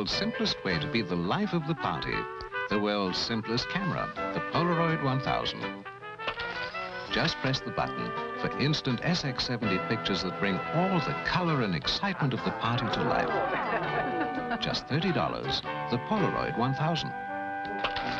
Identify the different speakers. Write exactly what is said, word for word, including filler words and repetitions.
Speaker 1: world's simplest way to be the life of the party. The world's simplest camera, the Polaroid one thousand. Just press the button for instant S X seventy pictures that bring all the color and excitement of the party to life. Just thirty dollars, the Polaroid one thousand.